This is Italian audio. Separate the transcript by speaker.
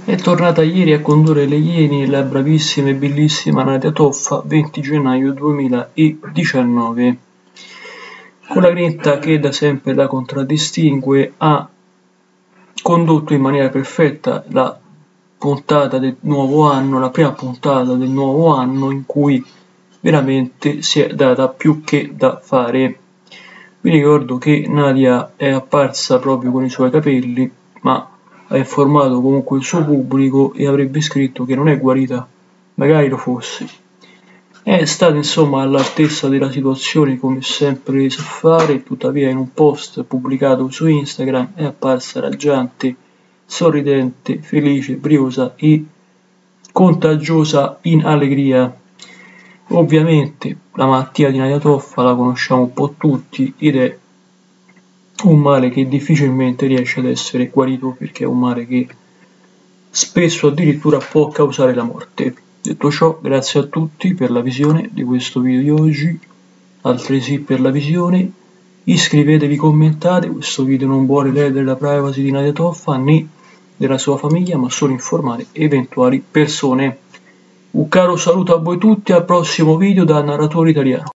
Speaker 1: È tornata ieri a condurre le Ieni la bravissima e bellissima Nadia Toffa, 20 gennaio 2019. Con la grinta che da sempre la contraddistingue, ha condotto in maniera perfetta la puntata del nuovo anno, la prima puntata del nuovo anno, in cui veramente si è data più che da fare. Vi ricordo che Nadia è apparsa proprio con i suoi capelli, ma ha informato comunque il suo pubblico e avrebbe scritto che non è guarita, magari lo fosse. È stata insomma all'altezza della situazione, come sempre sa fare, tuttavia in un post pubblicato su Instagram è apparsa raggiante, sorridente, felice, briosa e contagiosa in allegria. Ovviamente la malattia di Nadia Toffa la conosciamo un po' tutti ed è un male che difficilmente riesce ad essere guarito, perché è un male che spesso addirittura può causare la morte. Detto ciò, grazie a tutti per la visione di questo video di oggi, altresì per la visione, iscrivetevi, commentate, questo video non vuole ledere la privacy di Nadia Toffa né della sua famiglia, ma solo informare eventuali persone. Un caro saluto a voi tutti, al prossimo video da Narratore Italiano.